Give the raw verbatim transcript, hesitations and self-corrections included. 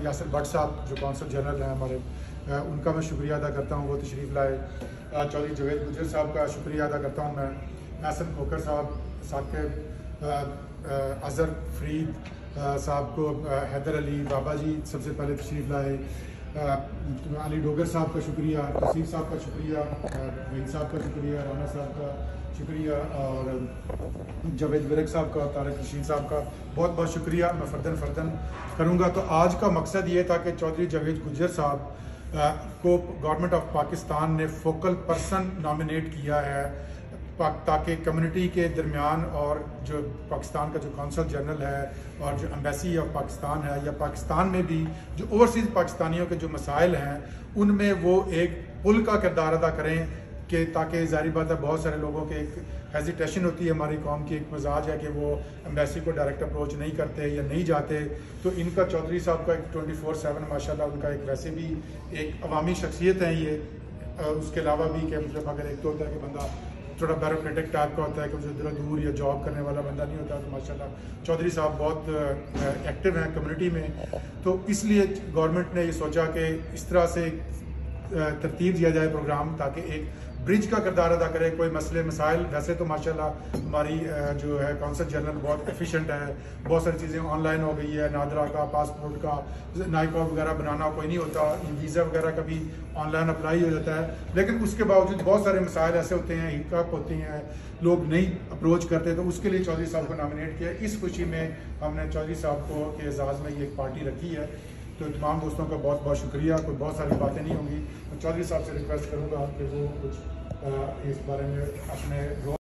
यासिर भट्ट साहब जो consul general हैं हमारे, उनका मैं शुक्रिया अदा करता हूँ, वो तशरीफ़ लाए। चौधरी जवेद गुजर साहब का शुक्रिया अदा करता हूँ मैं। हसन खोकर साहब, साकिब अज़हर फरीद साहब को, हैदर अली बाबा जी सबसे पहले तशरीफ़ लाए। अली डोगर साहब का शुक्रिया, तसीर साहब का शुक्रिया, वहीद साहब का शुक्रिया, राना साहब का शुक्रिया और जावेद विरक साहब का, तारिक रशीद साहब का बहुत बहुत शुक्रिया। मैं फर्दन फर्दन करूँगा। तो आज का मकसद ये था कि चौधरी जावेद गुजर साहब को गवर्नमेंट ऑफ पाकिस्तान ने फोकल पर्सन नॉमिनेट किया है ताकि कम्युनिटी के दरमियान और जो पाकिस्तान का जो कौंसल जनरल है और जो एम्बेसी ऑफ पाकिस्तान है या पाकिस्तान में भी जो ओवरसीज़ पाकिस्तानियों के जो मसाइल हैं उनमें वो एक पुल का किरदार अदा करें कि ताकि ज़ाहिर बात है बहुत सारे लोगों के एक हेजिटेशन होती है, हमारी कौम की एक मिजाज है कि वो एम्बेसी को डायरेक्ट अप्रोच नहीं करते या नहीं जाते। तो इनका चौधरी साहब का एक ट्वेंटी फोर सेवन माशाल्लाह उनका एक वैसे भी एक अवामी शख्सियत है ये। उसके अलावा भी कि मतलब अगर एक तो होता है कि बंदा थोड़ा ब्यूरोक्रेटिक टाइप का होता है कि मुझे इधर दूर या जॉब करने वाला बंदा नहीं होता, तो माशाल्लाह चौधरी साहब बहुत एक्टिव हैं कम्युनिटी में। तो इसलिए गवर्नमेंट ने ये सोचा कि इस तरह से तरतीब दिया जाए प्रोग्राम ताकि एक ब्रिज का किरदार अदा करे। कोई मसले मसाइल, वैसे तो माशाल्लाह हमारी जो है कौंसल जनरल बहुत एफिशिएंट है, बहुत सारी चीज़ें ऑनलाइन हो गई है, नादरा का पासपोर्ट का नाइकॉब वगैरह बनाना कोई नहीं होता, वीज़ा वगैरह का भी ऑनलाइन अप्लाई हो जाता है। लेकिन उसके बावजूद बहुत सारे मसाइल ऐसे होते हैं, हिकअप होती हैं, लोग नहीं अप्रोच करते, तो उसके लिए चौधरी साहब को नॉमिनेट किया। इस खुशी में हमने चौधरी साहब को के एजाज़ में ये एक पार्टी रखी है। तो तमाम दोस्तों का बहुत बहुत शुक्रिया। कोई बहुत सारी बातें नहीं होंगी, तो चौधरी साहब से रिक्वेस्ट करूँगा कि वो कुछ इस बारे में अपने